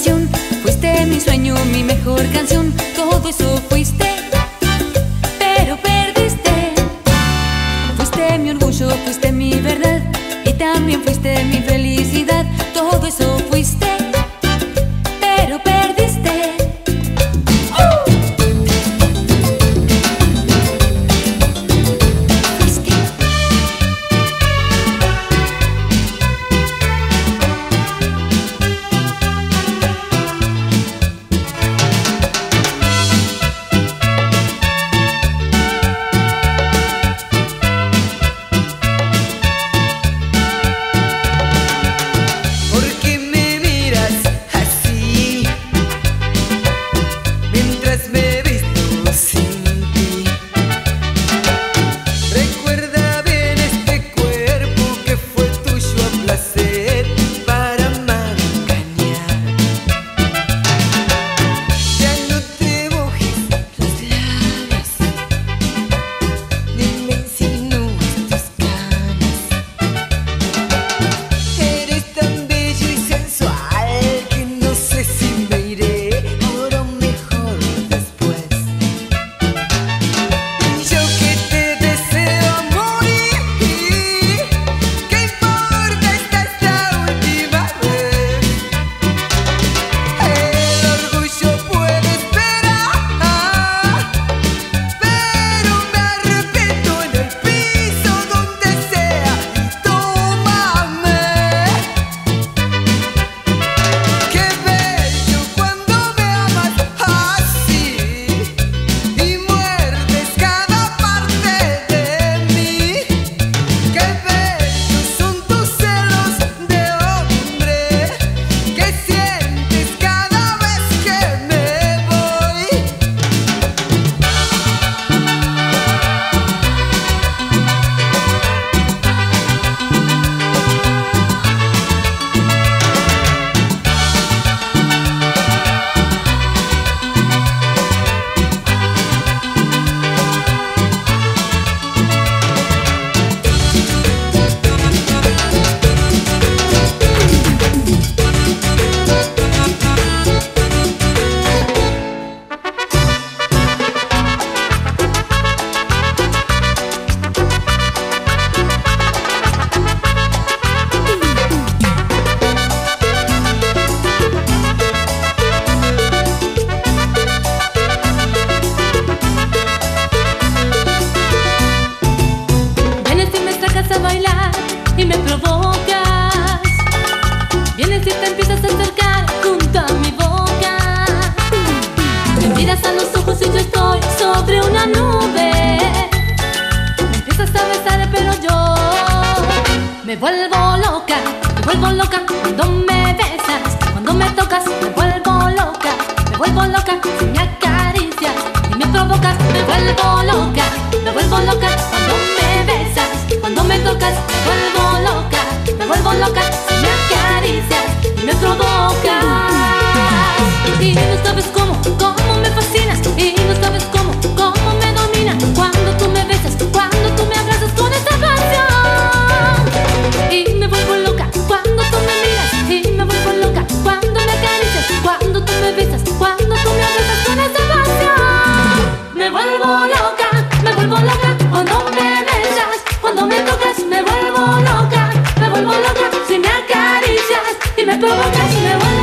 ilusión, fuiste mi sueño, mi mejor canción. Todo eso fuiste, pero perdiste. Fuiste mi orgullo, fuiste mi verdad, y también fuiste mi felicidad. Todo eso fuiste, pero perdiste. A bailar y me provocas. Vienes y te empiezas a acercar junto a mi boca. Me miras a los ojos y yo estoy sobre una nube. Me empiezas a besar pero yo me vuelvo loca cuando me besas, cuando me tocas. Me vuelvo loca si me acaricias y me provocas. Me vuelvo loca cuando me besas, cuando me tocas. Me vuelvo loca si me acaricias y me provocas. Y no sabes cómo me fascinas, y no sabes cómo me domina cuando tú me besas, cuando tú me abrazas con esta pasión. Y me vuelvo loca cuando tú me miras, y me vuelvo loca cuando me acaricias, cuando tú me besas, cuando tú me abrazas con esta pasión. Me vuelvo loca cuando me besas, cuando me tocas. Me vuelvo loca si me acaricias y me provocas. Me vuelvo